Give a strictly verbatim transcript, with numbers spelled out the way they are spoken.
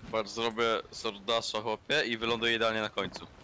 Patrz, zrobię sordasza, chłopie, i wyląduję idealnie na końcu.